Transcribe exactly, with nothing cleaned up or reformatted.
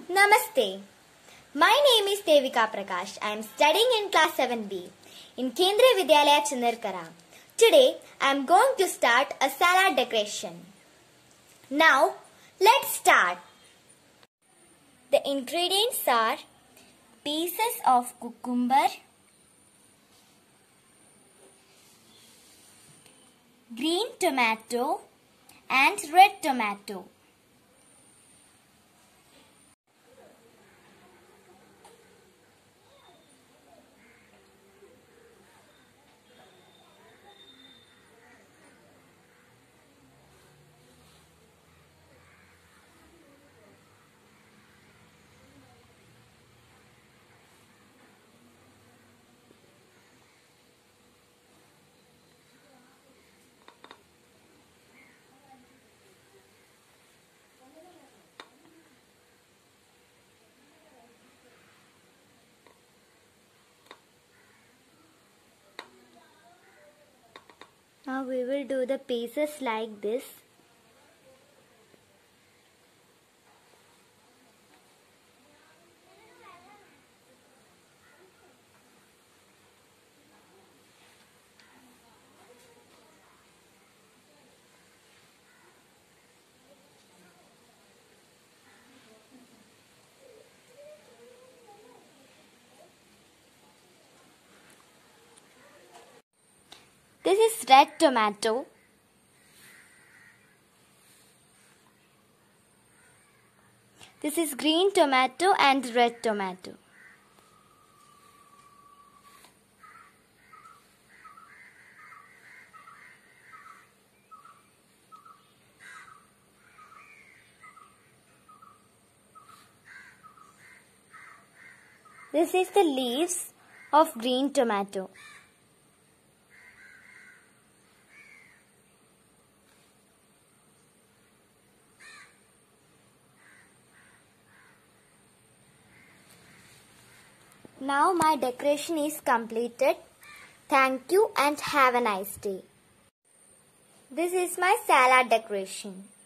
Namaste. My name is Devika Prakash. I am studying in class seven B in Kendriya Vidyalaya Chindarkara. Today I am going to start a salad decoration. Now let's start. The ingredients are pieces of cucumber, green tomato and red tomato. Now we will do the pieces like this. This is red tomato. This is green tomato and red tomato. This is the leaves of green tomato. Now my decoration is completed. Thank you and have a nice day. This is my salad decoration.